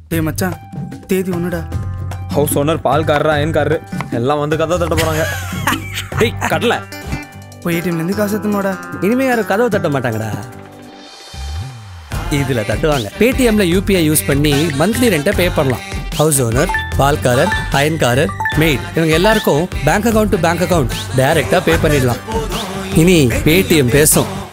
டேய் மச்சான் தேதி ஒண்ணுடா. ஹவுஸ் ஓனர் பால்காரர் அயன்காரரு எல்லாம் வந்து கதவை தட்ட போறாங்க. டேய் கடல போய் ஏடிஎம்ல இருந்து காசு எடுத்துனோடா. இனிமே யாரும் கதவை தட்ட மாட்டாங்கடா, இதுல தட்டுவாங்க. பேடிஎம்ல யூபிஐ யூஸ் பண்ணி மந்த்லி ரெண்ட்டை பே பண்ணலாம். ஹவுஸ் ஓனர், பால்காரர், அயன்காரர், மெய்ட் இவங்க எல்லாருக்கும் bank account to bank account டைரக்டா பே பண்ணிடலாம். இனி பேடிஎம் பேசும்.